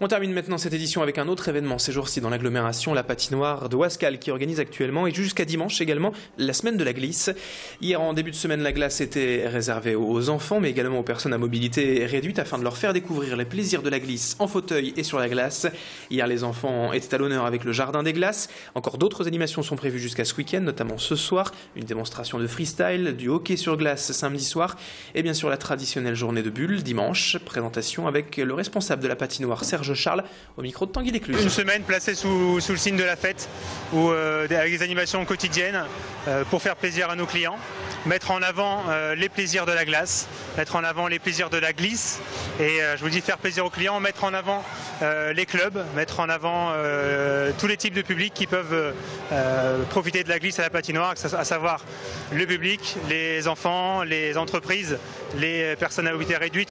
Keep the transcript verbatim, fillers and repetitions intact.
On termine maintenant cette édition avec un autre événement ces jours-ci dans l'agglomération, la patinoire de Wascal qui organise actuellement et jusqu'à dimanche également la semaine de la glisse. Hier en début de semaine, la glace était réservée aux enfants mais également aux personnes à mobilité réduite afin de leur faire découvrir les plaisirs de la glisse en fauteuil et sur la glace. Hier les enfants étaient à l'honneur avec le jardin des glaces. Encore d'autres animations sont prévues jusqu'à ce week-end, notamment ce soir, une démonstration de freestyle, du hockey sur glace samedi soir et bien sûr la traditionnelle journée de bulles dimanche. Présentation avec le responsable de la patinoire Serge Charles au micro de Tanguy Descluses. Une semaine placée sous, sous le signe de la fête, où, euh, avec des animations quotidiennes euh, pour faire plaisir à nos clients, mettre en avant euh, les plaisirs de la glace, mettre en avant les plaisirs de la glisse et euh, je vous dis faire plaisir aux clients, mettre en avant euh, les clubs, mettre en avant euh, tous les types de publics qui peuvent euh, profiter de la glisse à la patinoire, à savoir le public, les enfants, les entreprises, les personnes à mobilité réduite.